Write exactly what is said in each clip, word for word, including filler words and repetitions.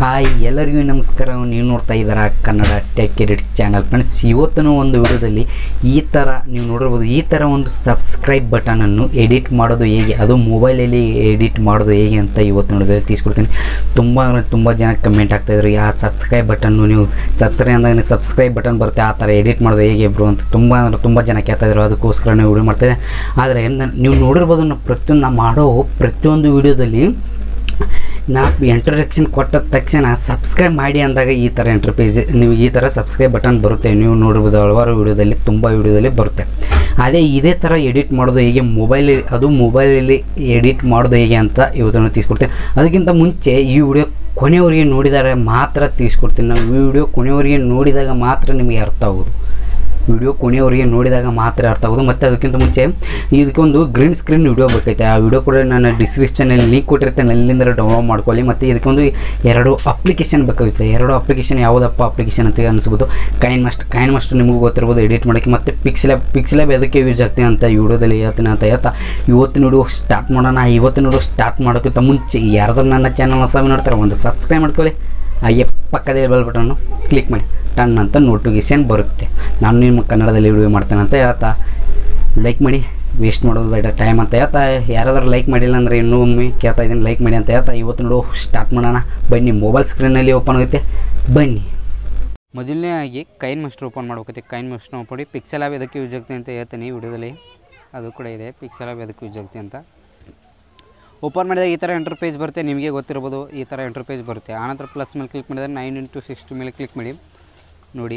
Hi ಎಲ್ಲರಿಗೂ ನಮಸ್ಕಾರ. ನೀವು ನೋಡ್ತಾ ಇದ್ದೀರಾ Kannada tech edit channel. Friends, ಇವತ್ತಿನ ಒಂದು ವಿಡಿಯೋದಲ್ಲಿ ಈ ಥರ ನೀವು ನೋಡಿರ್ಬೋದು, ಈ ಥರ ಒಂದು ಸಬ್ಸ್ಕ್ರೈಬ್ ಬಟನನ್ನು ಎಡಿಟ್ ಮಾಡೋದು ಹೇಗೆ, ಅದು ಮೊಬೈಲಲ್ಲಿ ಎಡಿಟ್ ಮಾಡೋದು ಹೇಗೆ ಅಂತ ಇವತ್ತು ನೋಡಿದ್ರೆ ತಿಳಿಸ್ಕೊಡ್ತೀನಿ. ತುಂಬ ತುಂಬ ಜನ ಕಮೆಂಟ್ ಆಗ್ತಾಯಿದ್ರು, ಆ ಸಬ್ಸ್ಕ್ರೈಬ್ ಬಟನ್ನು ನೀವು ಸಬ್ಸ್ಕ್ರೈಬ್ ಅಂದಾಗ ಸಬ್ಸ್ಕ್ರೈಬ್ ಬಟನ್ ಬರುತ್ತೆ, ಆ ಥರ ಎಡಿಟ್ ಮಾಡೋದು ಹೇಗೆ ಬ್ರೋ ಅಂತ ತುಂಬ ಅಂದರೆ ತುಂಬ ಜನ ಕೇಳ್ತಾಯಿದ್ರು. ಅದಕ್ಕೋಸ್ಕರ ನೀವು ವಿಡಿಯೋ ಮಾಡ್ತಾಯಿದ್ದೆ. ಆದರೆ ನೀವು ನೋಡಿರ್ಬೋದು, ನಾವು ಪ್ರತಿಯೊಂದು ನಾವು ಮಾಡೋ ಪ್ರತಿಯೊಂದು ವಿಡಿಯೋದಲ್ಲಿ ನಾ ಇಂಟ್ರಡಕ್ಷನ್ ಕೊಟ್ಟ ತಕ್ಷಣ ಸಬ್ಸ್ಕ್ರೈಬ್ ಮಾಡಿ ಅಂದಾಗ ಈ ಥರ ಇಂಟರ್ಪೇಜ್ ನೀವು ಈ ಥರ ಸಬ್ಸ್ಕ್ರೈಬ್ ಬಟನ್ ಬರುತ್ತೆ. ನೀವು ನೋಡಿರ್ಬೋದು, ಹಲವಾರು ವೀಡಿಯೋದಲ್ಲಿ ತುಂಬ ವೀಡಿಯೋದಲ್ಲಿ ಬರುತ್ತೆ. ಅದೇ ಇದೇ ಥರ ಎಡಿಟ್ ಮಾಡೋದು ಹೇಗೆ ಮೊಬೈಲ್, ಅದು ಮೊಬೈಲಲ್ಲಿ ಎಡಿಟ್ ಮಾಡೋದು ಹೇಗೆ ಅಂತ ಇವತ್ತನ್ನು ತಿಳಿಸ್ಕೊಡ್ತೀನಿ. ಅದಕ್ಕಿಂತ ಮುಂಚೆ ಈ ವಿಡಿಯೋ ಕೊನೆಯವರಿಗೆ ನೋಡಿದರೆ ಮಾತ್ರ ತಿಳಿಸ್ಕೊಡ್ತೀನಿ. ನಾವು ವಿಡಿಯೋ ಕೊನೆಯವರಿಗೆ ನೋಡಿದಾಗ ಮಾತ್ರ ನಿಮಗೆ ಅರ್ಥ ಆಗೋದು. ವಿಡಿಯೋ ಕೊನೆಯವರಿಗೆ ನೋಡಿದಾಗ ಮಾತ್ರ ಅರ್ಥ ಆಗೋದು. ಮತ್ತು ಅದಕ್ಕಿಂತ ಮುಂಚೆ ಇದಕ್ಕೊಂದು ಗ್ರೀನ್ ಸ್ಕ್ರೀನ್ ವಿಡಿಯೋ ಬೇಕೈತೆ. ಆ ವಿಡಿಯೋ ಕೂಡ ನಾನು ಡಿಸ್ಕ್ರಿಪ್ಷನಲ್ಲಿ ಲಿಂಕ್ ಕೊಟ್ಟಿರ್ತೇನೆ, ಅಲ್ಲಿಂದ ಡೌನ್ಲೋಡ್ ಮಾಡ್ಕೊಳ್ಳಿ. ಮತ್ತು ಇದಕ್ಕೊಂದು ಎರಡು ಅಪ್ಲಿಕೇಶನ್ ಬೇಕಾಗುತ್ತೆ. ಎರಡು ಅಪ್ಲಿಕೇಶನ್ ಯಾವುದಪ್ಪ ಅಪ್ಲಿಕೇಶನ್ ಅಂತ ಅನಿಸ್ಬೋದು. ಕೈನ್ ಮಾಸ್ಟರ್ ಕೈನ್ ಮಾಸ್ಟರ್ ನಿಮಗೂ ಗೊತ್ತಿರ್ಬೋದು ಎಡಿಟ್ ಮಾಡೋಕ್ಕೆ. ಮತ್ತು ಪಿಕ್ಸೆಲ್ಯಾಬ್ ಪಿಕ್ಸೆಲ್ಯಾಬ್ ಅದಕ್ಕೆ ಯೂಸ್ ಆಗ್ತೀನಿ ಅಂತ ಈ ವಿಡಿಯೋದಲ್ಲಿ ಹೇಳ್ತೀನಿ ಅಂತ ಹೇಳ್ತಾ ಇವತ್ತಿನ ವಿಡಿಯೋ ಸ್ಟಾರ್ಟ್ ಮಾಡೋಣ. ಇವತ್ತಿನ ವಿಡಿಯೋ ಸ್ಟಾರ್ಟ್ ಮಾಡೋಕ್ಕಿಂತ ಮುಂಚೆ ಯಾರಾದರೂ ನನ್ನ ಚಾನಲ್ ಹೊಸ ನೋಡ್ತಾರೆ, ಒಂದು ಸಬ್ಸ್ಕ್ರೈಬ್ ಮಾಡ್ಕೊಳ್ಳಿ. ಹಾಗೆ ಪಕ್ಕದಲ್ಲಿ ಬೆಲ್ ಬಟನ್ನು ಕ್ಲಿಕ್ ಮಾಡಿ, ಟನ್ ಅಂತ ನೋಟಿಫಿಕೇಷನ್ ಬರುತ್ತೆ. ನಾನು ನಿಮ್ಮ ಕನ್ನಡದಲ್ಲಿ ವಿಡಿಯೋ ಮಾಡ್ತೇನೆ ಅಂತ ಹೇಳ್ತಾ ಲೈಕ್ ಮಾಡಿ, ವೇಸ್ಟ್ ಮಾಡೋದು ಬೇಡ ಟೈಮ್ ಅಂತ ಹೇಳ್ತಾ, ಯಾರಾದರೂ ಲೈಕ್ ಮಾಡಿಲ್ಲ ಅಂದರೆ ಇನ್ನೂ ಒಮ್ಮೆ ಕೇಳ್ತಾ ಇದ್ದೀನಿ, ಲೈಕ್ ಮಾಡಿ ಅಂತ ಹೇಳ್ತಾ ಇವತ್ತು ನೋಡು ಸ್ಟಾರ್ಟ್ ಮಾಡೋಣ. ಬನ್ನಿ, ಮೊಬೈಲ್ ಸ್ಕ್ರೀನಲ್ಲಿ ಓಪನ್ ಆಗುತ್ತೆ. ಬನ್ನಿ, ಮೊದಲನೇ ಆಗಿ ಕೈನ್ ಮಾಸ್ಟರ್ ಓಪನ್ ಮಾಡ್ಬೇಕೈತೆ. ಕೈನ್ ಮಾಸ್ಟರ್ ಓಪನ್ ಮಾಡಿ ಪಿಕ್ಸೆಲ್ಯಾಬ್ ಎದಕ್ಕೆ ಯೂಸ್ ಆಗ್ತೀನಿ ಅಂತ ಹೇಳ್ತೀನಿ ಈ ವಿಡಿಯೋದಲ್ಲಿ. ಅದು ಕೂಡ ಇದೆ, ಪಿಕ್ಸೆಲ್ಯಾಬ್ ಎದಕ್ಕೆ ಯೂಸ್ ಆಗ್ತೀನಿ ಅಂತ. ಓಪನ್ ಮಾಡಿದಾಗ ಈ ಥರ ಇಂಟರ್ಪೇಜ್ ಬರುತ್ತೆ, ನಿಮಗೆ ಗೊತ್ತಿರ್ಬೋದು. ಈ ಥರ ಇಂಟರ್ಪೇಜ್ ಬರುತ್ತೆ. ಆನಂತರ ಪ್ಲಸ್ ಮೇಲೆ ಕ್ಲಿಕ್ ಮಾಡಿದರೆ ನೈನ್ ಇಂಟು ಸಿಕ್ಸ್ಟಿ ಮೇಲೆ ಕ್ಲಿಕ್ ಮಾಡಿ ನೋಡಿ.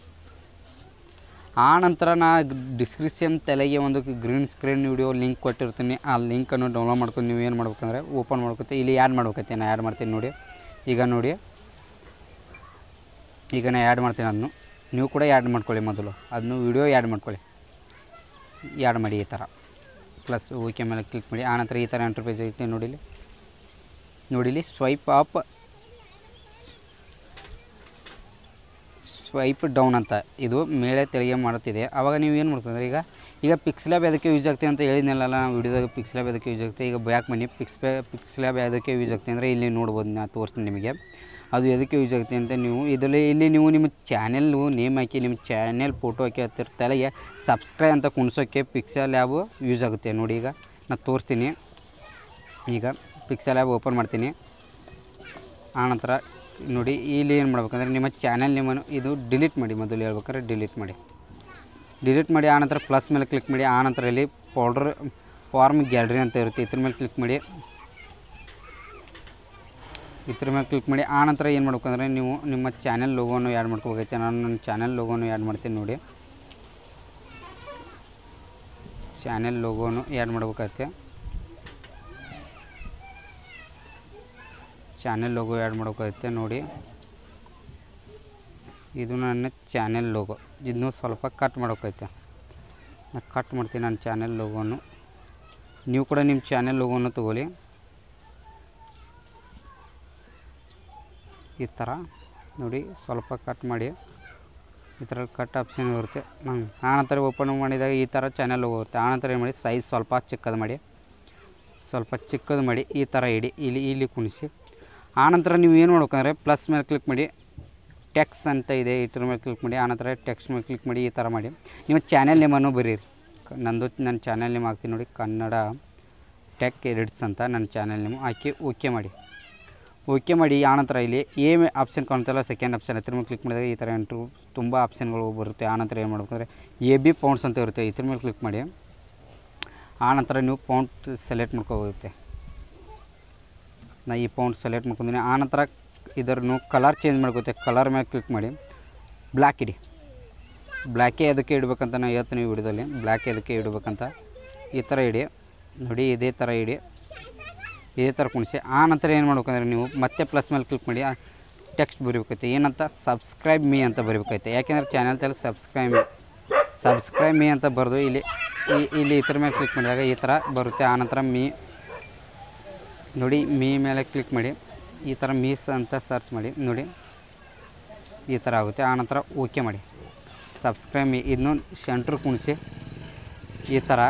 ಆ ನಂತರ ನಾ ಡಿಸ್ಕ್ರಿಪ್ಷನ್ ತಲೆಗೆ ಒಂದು ಗ್ರೀನ್ ಸ್ಕ್ರೀನ್ ವಿಡಿಯೋ ಲಿಂಕ್ ಕೊಟ್ಟಿರ್ತೀನಿ. ಆ ಲಿಂಕನ್ನು ಡೌನ್ಲೋಡ್ ಮಾಡ್ಕೊಂಡು ನೀವು ಏನು ಮಾಡ್ಬೇಕಂದ್ರೆ ಓಪನ್ ಮಾಡ್ಕೊತೆ. ಇಲ್ಲಿ ಆ್ಯಡ್ ಮಾಡ್ಬೇಕೈತೆ. ನಾನು ಆ್ಯಡ್ ಮಾಡ್ತೀನಿ ನೋಡಿ. ಈಗ ನೋಡಿ, ಈಗ ನಾನು ಆ್ಯಡ್ ಮಾಡ್ತೀನಿ. ಅದನ್ನು ನೀವು ಕೂಡ ಆ್ಯಡ್ ಮಾಡ್ಕೊಳ್ಳಿ. ಮೊದಲು ಅದನ್ನು ವಿಡಿಯೋ ಆ್ಯಡ್ ಮಾಡ್ಕೊಳ್ಳಿ. ಆ್ಯಡ್ ಮಾಡಿ ಈ ಥರ ಪ್ಲಸ್ ಓಕೆ ಮೇಲೆ ಕ್ಲಿಕ್ ಮಾಡಿ. ಆನಂತರ ಈ ಥರ ಇಂಟರ್ಪೇಜ್ ಐತೆ ನೋಡಿಲಿ. ನೋಡಿಲಿ ಸ್ವೈಪ್ ಅಪ್, ಸ್ವೈಪ್ ಡೌನ್ ಅಂತ ಇದು ಮೇಲೆ ತೆರಿಗೆ ಮಾಡುತ್ತಿದೆ. ಆವಾಗ ನೀವು ಏನು ಮಾಡ್ಕೊಂಡ್ರೆ ಈಗ ಈಗ ಪಿಕ್ಸೆಲ್ಯಾಬ್ ಅದಕ್ಕೆ ಯೂಸ್ ಆಗ್ತದೆ ಅಂತ ಹೇಳಿದ್ನಲ್ಲ ನಾವು ವಿಡಿಯೋದಾಗ. ಪಿಕ್ಸೆಲ್ಯಾಬ್ ಅದಕ್ಕೆ ಯೂಸ್ ಆಗ್ತದೆ. ಈಗ ಬ್ಯಾಕ್ ಬನ್ನಿ. ಪಿಕ್ಸ್ ಪಿಕ್ಸೆಲ್ಯಾಬ್ ಅದಕ್ಕೆ ಯೂಸ್ ಆಗ್ತದೆ ಅಂದರೆ ಇಲ್ಲಿ ನೋಡ್ಬೋದು. ನಾನು ತೋರಿಸ್ತೀನಿ ನಿಮಗೆ ಅದು ಎದಕ್ಕೆ ಯೂಸ್ ಆಗ್ತದೆ ಅಂತ. ನೀವು ಇದರಲ್ಲಿ ಇಲ್ಲಿ ನೀವು ನಿಮ್ಮ ಚಾನೆಲ್ಲು ನೇಮ್ ಹಾಕಿ, ನಿಮ್ಮ ಚಾನೆಲ್ ಫೋಟೋ ಹಾಕಿ ಹತ್ತಿರ ತಲೆಗೆ ಸಬ್ಸ್ಕ್ರೈಬ್ ಅಂತ ಕುಣಿಸೋಕ್ಕೆ ಪಿಕ್ಸೆಲ್ಯಾಬ್ ಯೂಸ್ ಆಗುತ್ತೆ. ನೋಡಿ, ಈಗ ನಾನು ತೋರಿಸ್ತೀನಿ. ಈಗ ಪಿಕ್ಸೆಲ್ಯಾಬ್ ಓಪನ್ ಮಾಡ್ತೀನಿ. ಆನಂತರ ನೋಡಿ, ಇಲ್ಲಿ ಏನು ಮಾಡ್ಬೇಕಂದ್ರೆ ನಿಮ್ಮ ಚಾನೆಲ್ ನೇಮನ್ನು ಇದು ಡಿಲೀಟ್ ಮಾಡಿ. ಮೊದಲು ಹೇಳ್ಬೇಕಾದ್ರೆ ಡಿಲೀಟ್ ಮಾಡಿ ಡಿಲೀಟ್ ಮಾಡಿ ಆನಂತರ ಪ್ಲಸ್ ಮೇಲೆ ಕ್ಲಿಕ್ ಮಾಡಿ. ಆನಂತರ ಇಲ್ಲಿ ಫೋಲ್ಡರ್ ಫಾರ್ಮ್ ಗ್ಯಾಲರಿ ಅಂತ ಇರುತ್ತೆ, ಇದ್ರ ಮೇಲೆ ಕ್ಲಿಕ್ ಮಾಡಿ. ಇದ್ರ ಮೇಲೆ ಕ್ಲಿಕ್ ಮಾಡಿ ಆನಂತರ ಏನು ಮಾಡ್ಬೇಕಂದ್ರೆ ನೀವು ನಿಮ್ಮ ಚಾನೆಲ್ ಲೋಗೋನು ಆ್ಯಡ್ ಮಾಡ್ಕೋಬೇಕೈತೆ. ನಾನು ನನ್ನ ಚಾನೆಲ್ ಲೋಗೋನು ಆ್ಯಡ್ ಮಾಡ್ತೀನಿ ನೋಡಿ. ಚಾನೆಲ್ ಲೋಗೋನು ಆ್ಯಡ್ ಮಾಡ್ಬೇಕಾಗತ್ತೆ. ಚಾನೆಲ್ ಲೋಗೋ ಆ್ಯಡ್ ಮಾಡೋಕ್ಕಾಗುತ್ತೆ ನೋಡಿ. ಇದು ನನ್ನ ಚಾನೆಲ್ ಲೋಗೋ. ಇದನ್ನು ಸ್ವಲ್ಪ ಕಟ್ ಮಾಡೋಕ್ಕೈತೆ. ನಾನು ಕಟ್ ಮಾಡ್ತೀನಿ ನನ್ನ ಚಾನೆಲ್ ಲೋಗೋನು. ನೀವು ಕೂಡ ನಿಮ್ಮ ಚಾನೆಲ್ ಲೋಗೋನು ತೊಗೊಳ್ಳಿ. ಈ ಥರ ನೋಡಿ, ಸ್ವಲ್ಪ ಕಟ್ ಮಾಡಿ. ಈ ಥರ ಕಟ್ ಆಪ್ಷನ್ ಇರುತ್ತೆ. ಹ್ಞೂ ಆನಂತರ ಓಪನ್ ಮಾಡಿದಾಗ ಈ ಥರ ಚಾನೆಲ್ ಲೋಗೋ ಇರುತ್ತೆ. ಆನಂತರ ಏನು ಮಾಡಿ, ಸೈಜ್ ಸ್ವಲ್ಪ ಚಿಕ್ಕದು ಮಾಡಿ, ಸ್ವಲ್ಪ ಚಿಕ್ಕದು ಮಾಡಿ ಈ ಥರ ಇಡಿ. ಇಲ್ಲಿ ಇಲ್ಲಿ ಕುಣಿಸಿ. ಆನಂತರ ನೀವು ಏನು ಮಾಡ್ಬೇಕಂದ್ರೆ ಪ್ಲಸ್ ಮೇಲೆ ಕ್ಲಿಕ್ ಮಾಡಿ, ಟೆಕ್ಸ್ ಅಂತ ಇದೆ, ಇದ್ರ ಮೇಲೆ ಕ್ಲಿಕ್ ಮಾಡಿ. ಆನಂತರ ಟೆಕ್ಸ್ಟ್ ಮೇಲೆ ಕ್ಲಿಕ್ ಮಾಡಿ. ಈ ಥರ ಮಾಡಿ ನಿಮ್ಮ ಚಾನೆಲ್ ನೇಮನ್ನು ಬರೀರಿ. ನಂದು ನನ್ನ ಚಾನೆಲ್ ನೇಮ್ ಹಾಕ್ತೀನಿ ನೋಡಿ, ಕನ್ನಡ ಟೆಕ್ ಎಡಿಟ್ಸ್ ಅಂತ ನನ್ನ ಚಾನೆಲ್ ನೇಮ್ ಹಾಕಿ ಓಕೆ ಮಾಡಿ. ಓಕೆ ಮಾಡಿ. ಆನಂತರ ಇಲ್ಲಿ ಎ ಆಪ್ಷನ್ ಕಾಣ್ತಲ್ಲ, ಸೆಕೆಂಡ್ ಆಪ್ಷನ್ ಇದ್ರ ಮೇಲೆ ಕ್ಲಿಕ್ ಮಾಡಿದಾಗ ಈ ಥರ ಎಂಟ್ರು ತುಂಬ ಆಪ್ಷನ್ಗಳು ಬರುತ್ತೆ. ಆನಂತರ ಏನು ಮಾಡ್ಬೇಕಂದ್ರೆ ಎ ಬಿ ಪೌಂಡ್ಸ್ ಅಂತ ಇರುತ್ತೆ, ಇದ್ರ ಮೇಲೆ ಕ್ಲಿಕ್ ಮಾಡಿ. ಆನಂತರ ನೀವು ಪೌಂಡ್ ಸೆಲೆಕ್ಟ್ ಮಾಡ್ಕೋಗುತ್ತೆ. ನಾ ಈ ಪೌಂಡ್ ಸೆಲೆಕ್ಟ್ ಮಾಡ್ಕೊಂಡಿನಿ. ಆನಂತರ ಇದನ್ನು ಕಲರ್ ಚೇಂಜ್ ಮಾಡ್ಕೋತೆ. ಕಲರ್ ಮೇಲೆ ಕ್ಲಿಕ್ ಮಾಡಿ ಬ್ಲ್ಯಾಕ್ ಇಡಿ. ಬ್ಲ್ಯಾಕೇ ಅದಕ್ಕೆ ಇಡಬೇಕಂತ ನಾನು ಹೇಳ್ತೀನಿ ವಿಡಿಯೋದಲ್ಲಿ. ಬ್ಲ್ಯಾಕ್ ಅದಕ್ಕೆ ಇಡಬೇಕಂತ ಈ ಥರ ಇಡಿ ನೋಡಿ. ಇದೇ ಥರ ಇಡಿ, ಇದೇ ಥರ ಕುಣಿಸಿ. ಆನಂತರ ಏನು ಮಾಡ್ಬೇಕಂದ್ರೆ ನೀವು ಮತ್ತೆ ಪ್ಲಸ್ ಮೇಲೆ ಕ್ಲಿಕ್ ಮಾಡಿ ಟೆಕ್ಸ್ಟ್ ಬರೀಬೇಕೈತೆ. ಏನಂತ ಸಬ್ಸ್ಕ್ರೈಬ್ ಮೀ ಅಂತ ಬರೀಬೇಕೈತೆ. ಯಾಕೆಂದರೆ ಚಾನಲ್ ತಲೆ ಸಬ್ಸ್ಕ್ರೈಬ್ ಮೀ ಸಬ್ಸ್ಕ್ರೈಬ್ ಮೀ ಅಂತ ಬರೆದು ಇಲ್ಲಿ ಇಲ್ಲಿ ಇದ್ರ ಮೇಲೆ ಕ್ಲಿಕ್ ಮಾಡಿದಾಗ ಈ ಥರ ಬರುತ್ತೆ. ಆನಂತರ ಮೀ ನೋಡಿ, ಮೀ ಮೇಲೆ ಕ್ಲಿಕ್ ಮಾಡಿ. ಈ ಥರ ಮೀಸ್ ಅಂತ ಸರ್ಚ್ ಮಾಡಿ ನೋಡಿ, ಈ ಥರ ಆಗುತ್ತೆ. ಆನಂತರ ಓಕೆ ಮಾಡಿ. ಸಬ್ಸ್ಕ್ರೈಬ್ ಮೀ ಇದನ್ನು ಸೆಂಟ್ರ್ ಕುಣಿಸಿ. ಈ ಥರ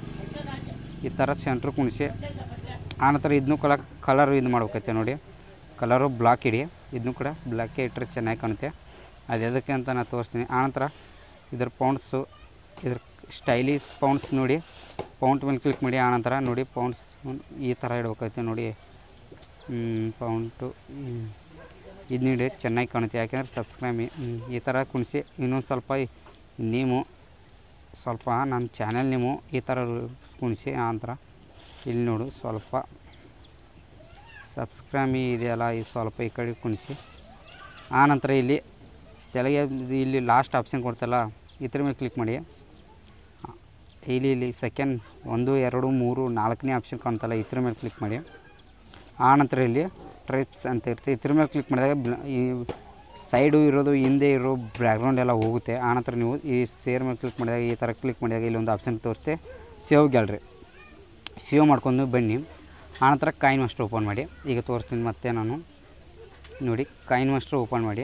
ಈ ಥರ ಸೆಂಟ್ರ್ ಕುಣಿಸಿ. ಆನಂತರ ಇದನ್ನು ಕಲ ಕಲರ್ ಇದು ಮಾಡ್ಬೇಕೈತೆ ನೋಡಿ. ಕಲರು ಬ್ಲಾಕ್ ಇಡಿ, ಇದನ್ನು ಕೂಡ ಬ್ಲ್ಯಾಕೇ ಇಟ್ಟರೆ ಚೆನ್ನಾಗಿ ಕಾಣುತ್ತೆ. ಅದು ಎದಕ್ಕೆ ಅಂತ ನಾನು ತೋರಿಸ್ತೀನಿ. ಆನಂತರ ಇದ್ರ ಪೌಂಡ್ಸು, ಇದ್ರ ಸ್ಟೈಲಿಶ್ ಪೌಂಡ್ಸ್ ನೋಡಿ, ಪೌಂಡ್ ಮೇಲೆ ಕ್ಲಿಕ್ ಮಾಡಿ. ಆನಂತರ ನೋಡಿ ಪೌಂಡ್ಸ್ ಈ ಥರ ಇಡ್ಬೇಕಾಗುತ್ತೆ ನೋಡಿ. ಪೌಂಟು ಇದು ನೀಡಿ ಚೆನ್ನಾಗಿ ಕಾಣುತ್ತೆ, ಯಾಕೆಂದರೆ ಸಬ್ಸ್ಕ್ರೈಬ್ ಈ ಥರ ಕುಣಿಸಿ. ಇನ್ನೊಂದು ಸ್ವಲ್ಪ ನೀವು ಸ್ವಲ್ಪ ನನ್ನ ಚಾನೆಲ್ ನೀವು ಈ ಥರ ಕುಣಿಸಿ. ಆನಂತರ ಇಲ್ಲಿ ನೋಡು ಸ್ವಲ್ಪ ಸಬ್ಸ್ಕ್ರೈಬ್ ಇದೆಯಲ್ಲ, ಇದು ಸ್ವಲ್ಪ ಈ ಕಡೆ ಕುಣಿಸಿ. ಆನಂತರ ಇಲ್ಲಿ ತೆಲಗೆ ಇಲ್ಲಿ ಲಾಸ್ಟ್ ಆಪ್ಷನ್ ಕೊಡ್ತಲ್ಲ, ಇದ್ರ ಮೇಲೆ ಕ್ಲಿಕ್ ಮಾಡಿ. ಇಲ್ಲಿ ಇಲ್ಲಿ ಸೆಕೆಂಡ್ ಒಂದು ಎರಡು ಮೂರು ನಾಲ್ಕನೇ ಆಪ್ಷನ್ ಕಾಣ್ತಲ್ಲ, ಇದ್ರ ಮೇಲೆ ಕ್ಲಿಕ್ ಮಾಡಿ. ಆನಂತರ ಇಲ್ಲಿ ಟ್ರಿಪ್ಸ್ ಅಂತ ಇರುತ್ತೆ, ಇದ್ರ ಮೇಲೆ ಕ್ಲಿಕ್ ಮಾಡಿದಾಗ ಈ ಸೈಡು ಇರೋದು ಹಿಂದೆ ಇರೋ ಬ್ಯಾಕ್ಗ್ರೌಂಡ್ ಎಲ್ಲ ಹೋಗುತ್ತೆ. ಆನಂತರ ನೀವು ಈ ಸೇರ್ ಮೇಲೆ ಕ್ಲಿಕ್ ಮಾಡಿದಾಗ ಈ ಥರ ಕ್ಲಿಕ್ ಮಾಡಿದಾಗ ಇಲ್ಲಿ ಒಂದು ಆಪ್ಷನ್ ತೋರಿಸುತ್ತೆ, ಸೇವ್ ಗ್ಯಾಲರಿ. ಸೇವ್ ಮಾಡ್ಕೊಂಡು ಬನ್ನಿ. ಆನಂತರ ಕಾಯಿನ್ ಮಾಸ್ಟರ್ ಓಪನ್ ಮಾಡಿ. ಈಗ ತೋರಿಸ್ತೀನಿ ಮತ್ತೆ ನಾನು ನೋಡಿ. ಕಾಯಿನ್ ಮಾಸ್ಟರ್ ಓಪನ್ ಮಾಡಿ.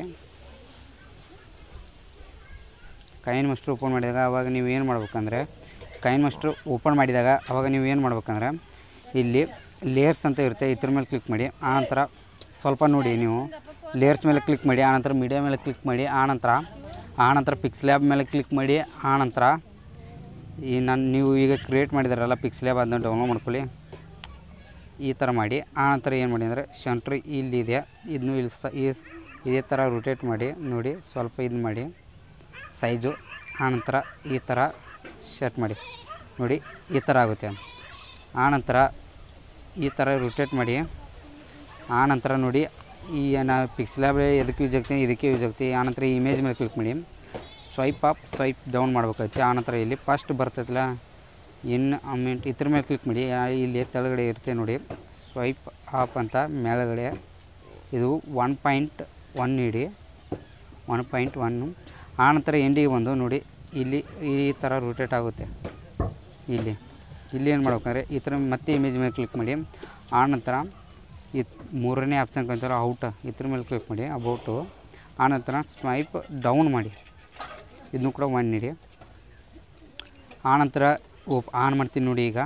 ಕಾಯಿನ್ ಮಾಸ್ಟರ್ ಓಪನ್ ಮಾಡಿದಾಗ ಅವಾಗ ನೀವು ಏನು ಮಾಡ್ಬೇಕಂದ್ರೆ, ಕಾಯಿನ್ ಮಾಸ್ಟರ್ ಓಪನ್ ಮಾಡಿದಾಗ ಅವಾಗ ನೀವು ಏನು ಮಾಡ್ಬೇಕಂದ್ರೆ ಇಲ್ಲಿ ಲೇಯರ್ಸ್ ಅಂತ ಇರುತ್ತೆ, ಇದ್ರ ಮೇಲೆ ಕ್ಲಿಕ್ ಮಾಡಿ. ಆನಂತರ ಸ್ವಲ್ಪ ನೋಡಿ ನೀವು ಲೇಯರ್ಸ್ ಮೇಲೆ ಕ್ಲಿಕ್ ಮಾಡಿ. ಆನಂತರ ಮೀಡಿಯಾ ಮೇಲೆ ಕ್ಲಿಕ್ ಮಾಡಿ. ಆನಂತರ ಆನಂತರ ಪಿಕ್ಸ್ಲ್ಯಾಬ್ ಮೇಲೆ ಕ್ಲಿಕ್ ಮಾಡಿ. ಆನಂತರ ಈ ನಾನು ನೀವು ಈಗ ಕ್ರಿಯೇಟ್ ಮಾಡಿದಾರಲ್ಲ ಪಿಕ್ಸ್ಲ್ಯಾಬ್, ಅದನ್ನ ಡೌನ್ಲೋಡ್ ಮಾಡ್ಕೊಳ್ಳಿ. ಈ ಥರ ಮಾಡಿ. ಆನಂತರ ಏನು ಮಾಡಿ ಅಂದರೆ ಸೆಂಟ್ರ್ ಇಲ್ಲಿದೆ, ಇದನ್ನು ಇಲ್ಲಿ ಸ ಈ ಇದೇ ಥರ ರೊಟೇಟ್ ಮಾಡಿ ನೋಡಿ, ಸ್ವಲ್ಪ ಇದು ಮಾಡಿ ಸೈಜು. ಆನಂತರ ಈ ಥರ ಸೆಟ್ ಮಾಡಿ ನೋಡಿ, ಈ ಥರ ಆಗುತ್ತೆ. ಆನಂತರ ಈ ಥರ ರೊಟೇಟ್ ಮಾಡಿ. ಆನಂತರ ನೋಡಿ ಈ ನಾವು ಪಿಕ್ಸ್ಲ್ಯಾಬ್ ಎದಕ್ಕೆ ಯೂಸ್ ಆಗ್ತೀನಿ, ಇದಕ್ಕೆ ಯೂಸ್ ಆಗ್ತೀವಿ. ಆನಂತರ ಈ ಇಮೇಜ್ ಮೇಲೆ ಕ್ಲಿಕ್ ಮಾಡಿ, ಸ್ವೈಪ್ ಅಪ್ ಸ್ವೈಪ್ ಡೌನ್ ಮಾಡ್ಬೇಕಾಗುತ್ತೆ. ಆನಂತರ ಇಲ್ಲಿ ಫಸ್ಟ್ ಬರ್ತೈತಲ್ಲ ಇನ್ ಅಮೌಂಟ್, ಇದ್ರ ಮೇಲೆ ಕ್ಲಿಕ್ ಮಾಡಿ. ಇಲ್ಲಿ ಕೆಳಗಡೆ ಇರುತ್ತೆ ನೋಡಿ ಸ್ವೈಪ್ ಅಪ್ ಅಂತ ಮೇಲುಗಡೆ, ಇದು ಒನ್ ಪಾಯಿಂಟ್ ಒನ್ ಇಡಿ, ಒನ್ ಪಾಯಿಂಟ್ ಒನ್ನು. ಆನಂತರ ಎಂಡಿಗೆ ಬಂದು ನೋಡಿ ಇಲ್ಲಿ ಈ ಥರ ರೊಟೇಟ್ ಆಗುತ್ತೆ. ಇಲ್ಲಿ ಇಲ್ಲಿ ಏನು ಮಾಡ್ಬೇಕಂದ್ರೆ ಈ ಥರ ಮತ್ತೆ ಇಮೇಜ್ ಮೇಲೆ ಕ್ಲಿಕ್ ಮಾಡಿ. ಆನಂತರ ಈ ಮೂರನೇ ಆಪ್ಷನ್ ಕಂತಾರ ಔಟ್, ಇದ್ರ ಮೇಲೆ ಕ್ಲಿಕ್ ಮಾಡಿ ಅಬೌಟು. ಆನಂತರ ಸ್ವೈಪ್ ಡೌನ್ ಮಾಡಿ, ಇದನ್ನು ಕೂಡ ಒನ್ ಇಡಿ. ಆನಂತರ ಓಪ್ ಆನ್ ಮಾಡ್ತೀನಿ ನೋಡಿ. ಈಗ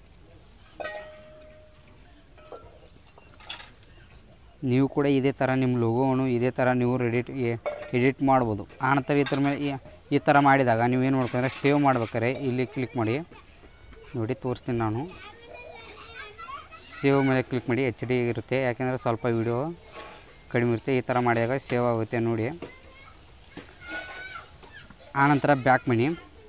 ನೀವು ಕೂಡ ಇದೇ ಥರ ನಿಮ್ಮ ಲೋಗೋವನ್ನು ಇದೇ ಥರ ನೀವು ಎಡಿಟ್ ಎಡಿಟ್ ಮಾಡ್ಬೋದು. ಆನಂತರ ಈ ಥರ ಮೇಲೆ ಈ ಥರ ಮಾಡಿದಾಗ ನೀವು ಏನು ಮಾಡ್ಬೇಕಂದ್ರೆ ಸೇವ್ ಮಾಡ್ಬೇಕಾದ್ರೆ ಇಲ್ಲಿ ಕ್ಲಿಕ್ ಮಾಡಿ ನೋಡಿ, ತೋರಿಸ್ತೀನಿ ನಾನು. ಸೇವ್ ಮೇಲೆ ಕ್ಲಿಕ್ ಮಾಡಿ, ಎಚ್ ಡಿ ಇರುತ್ತೆ, ಯಾಕೆಂದರೆ ಸ್ವಲ್ಪ ವಿಡಿಯೋ ಕಡಿಮೆ ಇರುತ್ತೆ. ಈ ಥರ ಮಾಡಿದಾಗ ಸೇವ್ ಆಗುತ್ತೆ ನೋಡಿ. ಆನಂತರ ಬ್ಯಾಕ್ ಬನ್ನಿ,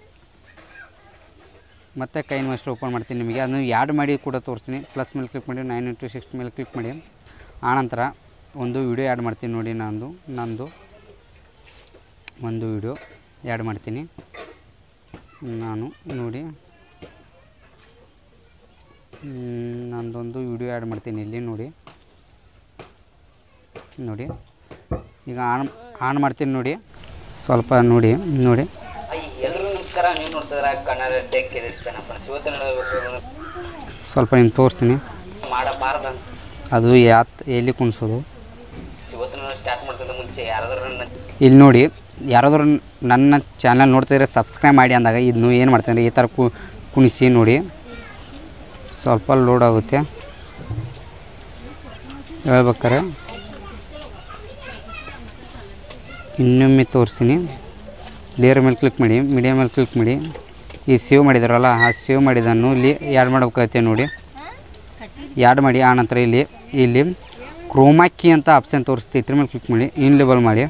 ಮತ್ತೆ ಕಾಯಿನ್ ಮಾಸ್ಟರ್ ಓಪನ್ ಮಾಡ್ತೀನಿ. ನಿಮಗೆ ಅದನ್ನು ಆ್ಯಡ್ ಮಾಡಿ ಕೂಡ ತೋರಿಸ್ತೀನಿ. ಪ್ಲಸ್ ಮೇಲೆ ಕ್ಲಿಕ್ ಮಾಡಿ, ನೈನ್ ಇಂಟು ಸಿಕ್ಸ್ ಮೇಲೆ ಕ್ಲಿಕ್ ಮಾಡಿ. ಆನಂತರ ಒಂದು ವಿಡಿಯೋ ಆ್ಯಡ್ ಮಾಡ್ತೀನಿ ನೋಡಿ. ನಂದು ನಂದು ಒಂದು ವಿಡಿಯೋ ಆ್ಯಡ್ ಮಾಡ್ತೀನಿ ನಾನು ನೋಡಿ. ನಂದೊಂದು ವಿಡಿಯೋ ಆ್ಯಡ್ ಮಾಡ್ತೀನಿ ಇಲ್ಲಿ ನೋಡಿ ನೋಡಿ ಈಗ ಆನ್ ಆನ್ ಮಾಡ್ತೀನಿ ನೋಡಿ. ಸ್ವಲ್ಪ ನೋಡಿ ನೋಡಿ ಎಲ್ಲರೂ ನಮಸ್ಕಾರ. ನೀವು ನೋಡ್ತಿದ್ರೆ ಕನ್ನಡ ಟೆಕ್ ಕಿಡ್ಸ್ ಫ್ರೆಂಡ್ಸ್. ಇವತ್ತು ಸ್ವಲ್ಪ ನಿಮ್ಗೆ ತೋರಿಸ್ತೀನಿ ಮಾಡಬಾರ್ದು ಅದು ಯಾತ್ ಎಲ್ಲಿ ಕುಣಿಸೋದು. ಇವತ್ತು ಸ್ಟಾರ್ಟ್ ಮಾಡ್ತಿದ್ದ ಮುಂಚೆ ಯಾರಾದರೂ ಇಲ್ಲಿ ನೋಡಿ, ಯಾರಾದರೂ ನನ್ನ ಚಾನಲ್ ನೋಡ್ತಿದ್ರೆ ಸಬ್ಸ್ಕ್ರೈಬ್ ಮಾಡಿ ಅಂದಾಗ ಇದನ್ನು ಏನು ಮಾಡ್ತೀನಿ ಈ ಥರ ಕು ಕುಣಿಸಿ ನೋಡಿ. ಸ್ವಲ್ಪ ಲೋಡ್ ಆಗುತ್ತೆ ಹೇಳ್ಬೇಕಾರೆ. ಇನ್ನೊಮ್ಮೆ ತೋರಿಸ್ತೀನಿ. ಲೇಯರ್ ಮೇಲೆ ಕ್ಲಿಕ್ ಮಾಡಿ, ಮೀಡಿಯಾ ಮೇಲೆ ಕ್ಲಿಕ್ ಮಾಡಿ. ಈ ಸೇವ್ ಮಾಡಿದಾರಲ್ಲ ಆ ಸೇವ್ ಮಾಡಿದ್ದನ್ನು ಇಲ್ಲಿ ಆ್ಯಡ್ ಮಾಡಬೇಕಾಗುತ್ತೆ ನೋಡಿ. ಆ್ಯಡ್ ಮಾಡಿ. ಆನಂತರ ಇಲ್ಲಿ ಇಲ್ಲಿ ಕ್ರೋಮಾಕಿ ಅಂತ ಆಪ್ಷನ್ ತೋರಿಸ್ತೀವಿ, ಇದ್ರ ಮೇಲೆ ಕ್ಲಿಕ್ ಮಾಡಿ, ಇನ್ ಲೇಬಲ್ ಮಾಡಿ.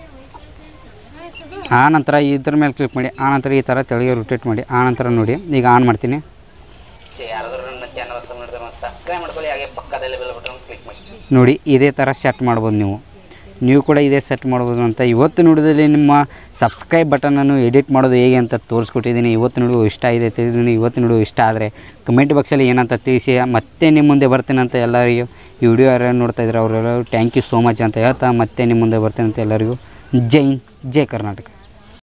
ಆನಂತರ ಇದ್ರ ಮೇಲೆ ಕ್ಲಿಕ್ ಮಾಡಿ. ಆನಂತರ ಈ ಥರ ತೆಳಗೆ ರೊಟೇಟ್ ಮಾಡಿ. ಆನಂತರ ನೋಡಿ ಈಗ ಆನ್ ಮಾಡ್ತೀನಿ. ಯಾರಾದರೂ ನನ್ನ ಚಾನಲ್ ಸಬ್ಸ್ಕ್ರೈಬ್ ಮಾಡ್ಕೊಳ್ಳಿ, ಹಾಗೆ ಪಕ್ಕದಲ್ಲಿ ಬೆಲ್ ಬಟನ್ ಕ್ಲಿಕ್ ಮಾಡಿ ನೋಡಿ. ಇದೇ ಥರ ಸೆಟ್ ಮಾಡ್ಬೋದು ನೀವು ನೀವು ಕೂಡ ಇದೇ ಸೆಟ್ ಮಾಡ್ಬೋದು ಅಂತ ಇವತ್ತು ನೋಡಿದಲ್ಲಿ ನಿಮ್ಮ ಸಬ್ಸ್ಕ್ರೈಬ್ ಬಟನನ್ನು ಎಡಿಟ್ ಮಾಡೋದು ಹೇಗೆ ಅಂತ ತೋರಿಸ್ಕೊಟ್ಟಿದ್ದೀನಿ. ಇವತ್ತು ನೋಡು ಇಷ್ಟ ಇದೆ ತಿಳಿದಿದ್ದೀನಿ. ಇವತ್ತು ನೋಡು ಇಷ್ಟ ಆದರೆ ಕಮೆಂಟ್ ಬಾಕ್ಸಲ್ಲಿ ಏನಂತ ತಿಳಿಸಿ. ಮತ್ತೆ ನಿಮ್ಮ ಮುಂದೆ ಬರ್ತೀನಿ ಅಂತ ಎಲ್ಲರಿಗೂ ಈ ವಿಡಿಯೋ ಯಾರು ನೋಡ್ತಾಯಿದ್ರು ಅವರೆಲ್ಲರೂ ಥ್ಯಾಂಕ್ ಯು ಸೋ ಮಚ್ ಅಂತ ಹೇಳ್ತಾ ಮತ್ತೆ ನಿಮ್ಮ ಮುಂದೆ ಬರ್ತೀನಿ ಅಂತ ಎಲ್ಲರಿಗೂ ಜೈ ಹಿಂದ್, ಜೈ ಕರ್ನಾಟಕ.